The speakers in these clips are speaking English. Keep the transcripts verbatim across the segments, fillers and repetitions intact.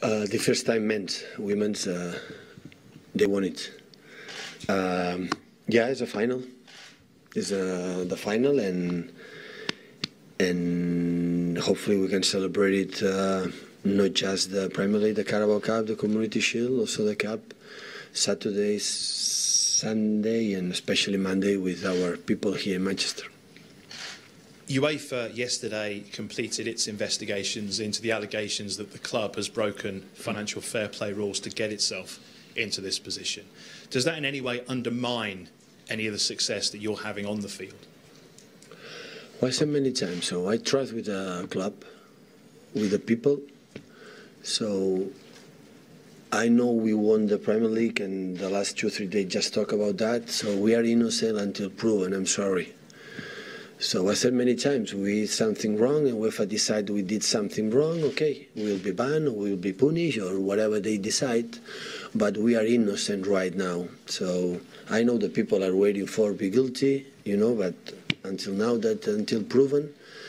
Uh, the first time men's, women's, uh, they won it. Um, yeah, it's a final. It's uh, the final, and and hopefully we can celebrate it. Uh, not just the Premier League, the Carabao Cup, the Community Shield, also the Cup. Saturday, Sunday, and especially Monday with our people here in Manchester. UEFA yesterday completed its investigations into the allegations that the club has broken financial fair play rules to get itself into this position. Does that in any way undermine any of the success that you're having on the field? Well, I said many times, so I trust with the club, with the people. So I know we won the Premier League, and the last two or three days just talk about that. So we are innocent until proven. I'm sorry. So I said many times, we did something wrong, and if I decide we did something wrong, okay, we'll be banned, or we'll be punished, or whatever they decide. But we are innocent right now. So I know the people are waiting for be guilty, you know, but until now, that until proven,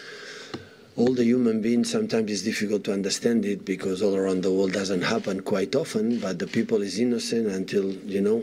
all the human beings, sometimes it's difficult to understand it because all around the world doesn't happen quite often, but the people is innocent until, you know,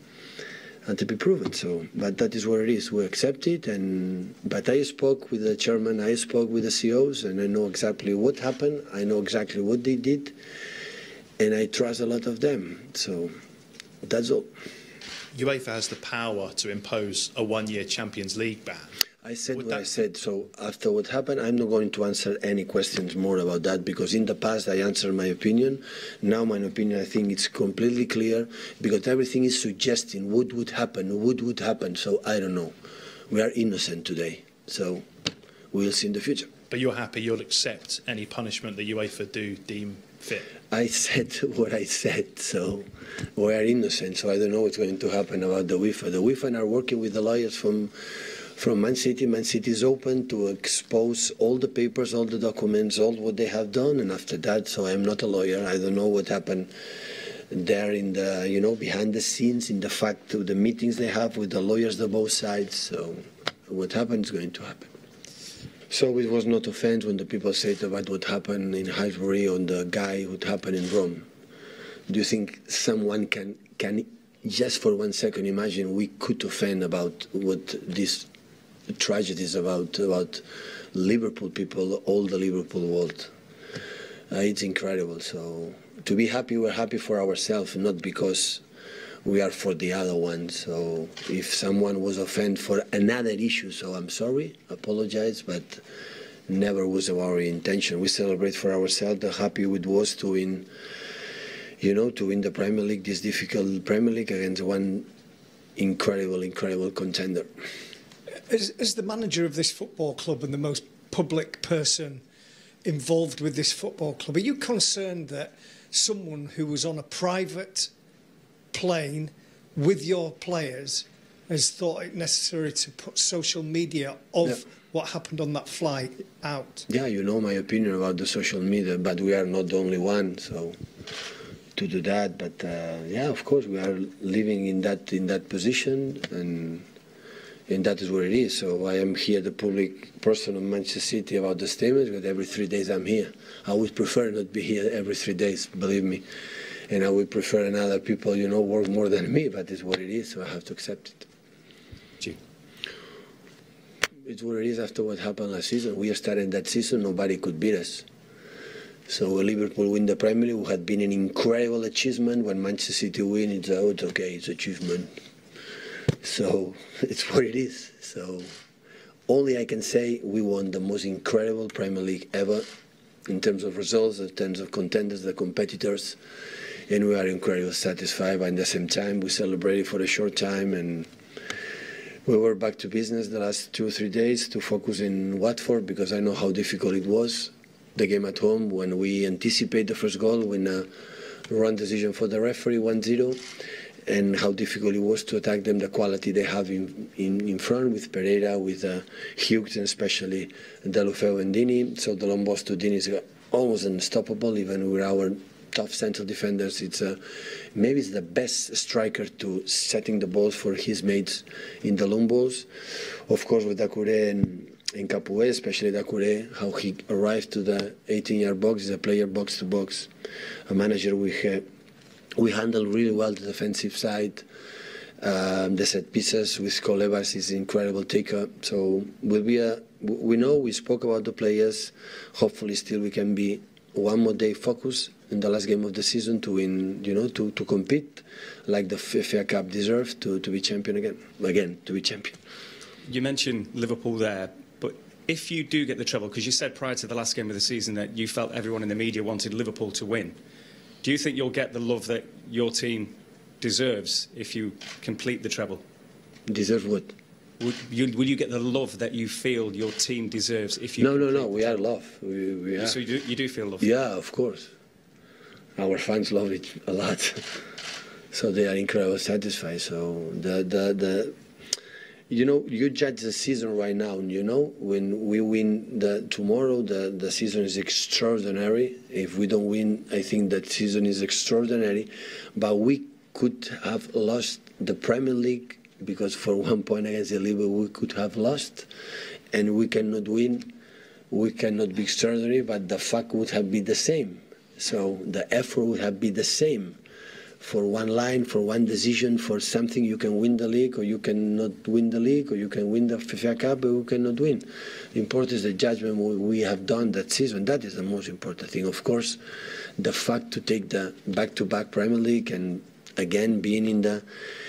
and to be proven. So, but that is what it is. We accept it. And but I spoke with the chairman, I spoke with the C E Os, and I know exactly what happened. I know exactly what they did, and I trust a lot of them. So that's all. UEFA has the power to impose a one-year Champions League ban. I said Would what that... I said. So after what happened, I'm not going to answer any questions more about that, because in the past I answered my opinion. Now my opinion, I think it's completely clear, because everything is suggesting what would happen, what would happen. So I don't know. We are innocent today. So we'll see in the future. But you're happy you'll accept any punishment that UEFA do deem fit? I said what I said, so we are innocent. So I don't know what's going to happen about the UEFA. The UEFA are working with the lawyers from From Man City. Man City is open to expose all the papers, all the documents, all what they have done, and after that, so I'm not a lawyer. I don't know what happened there in the, you know, behind the scenes, in the fact of the meetings they have with the lawyers on both sides. So what happened is going to happen. So it was not offense when the people said about what happened in Highbury on the guy what happened in Rome. Do you think someone can can just for one second imagine we could offend about what this tragedies about about Liverpool people, all the Liverpool world? Uh, it's incredible. So to be happy, we're happy for ourselves, not because we are for the other one. So if someone was offended for another issue, so I'm sorry, apologize, but never was our intention. We celebrate for ourselves. The happy it was to win, you know, to win the Premier League, this difficult Premier League against one incredible, incredible contender. As, as the manager of this football club and the most public person involved with this football club, are you concerned that someone who was on a private plane with your players has thought it necessary to put social media of yeah. what happened on that flight out? Yeah, you know my opinion about the social media, but we are not the only one, so to do that. But uh, yeah, of course, we are living in that in that position, and. And that is what it is. So I am here, the public person of Manchester City, about the statements, but every three days I'm here. I would prefer not be here every three days, believe me. And I would prefer another people, you know, work more than me, but it's what it is, so I have to accept it. Gee. It's what it is after what happened last season. We are starting that season, nobody could beat us. So when Liverpool win the Premier League, it had been an incredible achievement. When Manchester City win, it's out, okay, it's achievement. So it's what it is. So only I can say we won the most incredible Premier League ever in terms of results, in terms of contenders, the competitors, and we are incredibly satisfied. But at the same time, we celebrated for a short time, and we were back to business the last two or three days to focus in Watford, because I know how difficult it was, the game at home, when we anticipate the first goal, when a wrong decision for the referee, one zero. And how difficult it was to attack them, the quality they have in, in, in front with Pereira, with uh, Hughes, and especially Deulofeu and Dini. So the long balls to Dini is almost unstoppable, even with our tough central defenders. It's uh, maybe it's the best striker to setting the balls for his mates in the long balls. Of course, with Doucouré and, in Capoue, especially Doucouré, how he arrived to the eighteen-yard box, is a player box to box, a manager. We have, we handle really well the defensive side. Um, the set pieces with Cole Evans is incredible taker. So will be a. We know we spoke about the players. Hopefully, still we can be one more day focused in the last game of the season to win. You know, to, to compete like the F A Cup deserved to to be champion again. Again, to be champion. You mentioned Liverpool there, but if you do get the treble, because you said prior to the last game of the season that you felt everyone in the media wanted Liverpool to win, do you think you'll get the love that your team deserves if you complete the treble? Deserve what? Will you, will you get the love that you feel your team deserves if you? No, no, no. We are love. We, we are. So you do, you do feel love? Yeah, of course. Our fans love it a lot, so they are incredibly satisfied. So the the the. You know, you judge the season right now, you know, when we win the tomorrow, the, the season is extraordinary. If we don't win, I think that season is extraordinary. But we could have lost the Premier League because for one point against the Liverpool, we could have lost. And we cannot win. We cannot be extraordinary, but the fact would have been the same. So the effort would have been the same. For one line, for one decision, for something, you can win the league or you cannot win the league, or you can win the F A Cup or you cannot win. The important is the judgment we have done that season. That is the most important thing. Of course, the fact to take the back-to-back Premier League and again being in the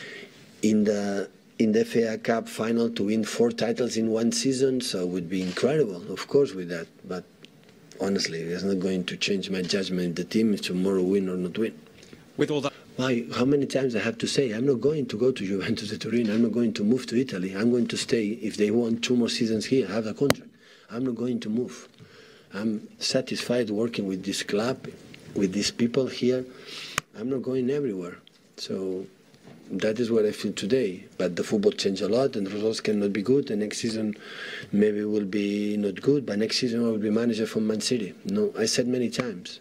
in the in the F A Cup final to win four titles in one season, so it would be incredible, of course, with that. But honestly, it's not going to change my judgment if the team is tomorrow win or not win. With all that. Why, how many times I have to say, I'm not going to go to Juventus de Turin, I'm not going to move to Italy, I'm going to stay. If they want two more seasons here, I have a contract. I'm not going to move. I'm satisfied working with this club, with these people here. I'm not going everywhere. So that is what I feel today. But the football changed a lot and the results cannot be good. The next season maybe will be not good, but next season I will be manager from Man City. No, I said many times.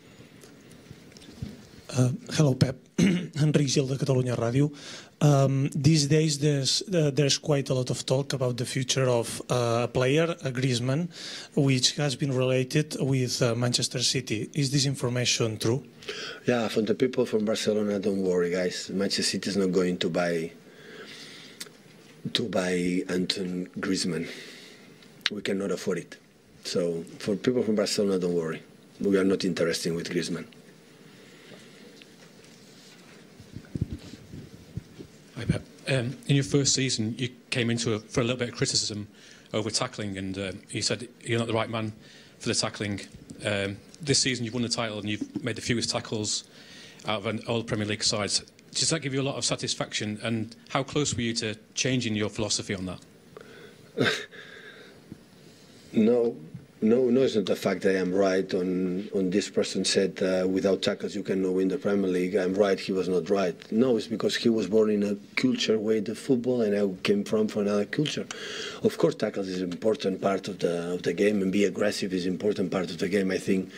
Uh, hello, Pep. Enric Gil de Catalunya Ràdio. Um, these days, there's uh, there's quite a lot of talk about the future of uh, a player, a Griezmann, which has been related with uh, Manchester City. Is this information true? Yeah, from the people from Barcelona, don't worry, guys. Manchester City is not going to buy to buy Antoine Griezmann. We cannot afford it. So, for people from Barcelona, don't worry. We are not interested with Griezmann. Hi, Pep. Um, in your first season, you came into a, for a little bit of criticism over tackling, and uh, you said you're not the right man for the tackling. Um, this season, you've won the title and you've made the fewest tackles out of an all Premier League sides. Does that give you a lot of satisfaction? And how close were you to changing your philosophy on that? No. No, no, it's not the fact that I am right on, on this person said uh, without tackles you cannot win the Premier League. I'm right, he was not right. No, it's because he was born in a culture way the football and I came from from another culture. Of course, tackles is an important part of the of the game and be aggressive is an important part of the game. I think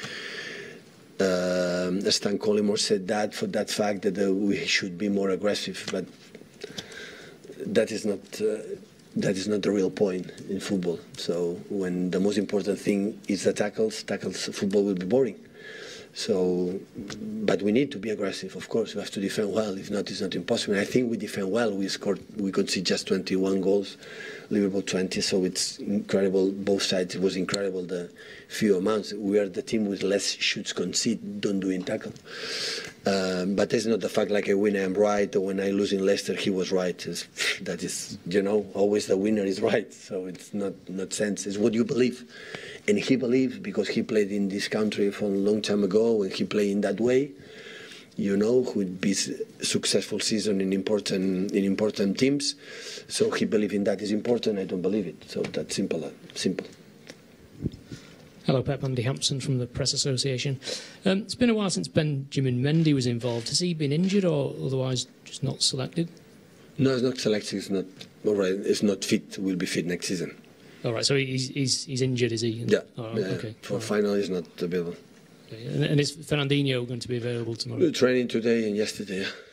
uh, Stan Collymore said that for that fact that uh, we should be more aggressive, but that is not. Uh, That is not the real point in football. So when the most important thing is the tackles, tackles football will be boring. So, but we need to be aggressive, of course. We have to defend well. If not, it's not impossible. And I think we defend well. We scored, we could see just twenty-one goals, Liverpool twenty. So it's incredible. Both sides, it was incredible. The few amounts. We are the team with less shoots conceded, don't do in tackle. Um, but it's not the fact like I win, I am right, or when I lose in Leicester, he was right. It's, that is, you know, always the winner is right. So it's not not sense. It's what you believe. And he believed because he played in this country from a long time ago and he played in that way, you know, who would be successful season in important in important teams. So he believed in that is important. I don't believe it. So that's simple. Simple. Hello, Pep. Andy Hampson from the Press Association. Um, it's been a while since Benjamin Mendy was involved. Has he been injured or otherwise just not selected? No, it's not selected. It's not all right. It's not fit. Will be fit next season. All right, so he's he's, he's injured, is he? Yeah. Oh, right, yeah. Okay. For right. final, he's not available. Okay. And, and is Fernandinho going to be available tomorrow? Training today and yesterday. Yeah.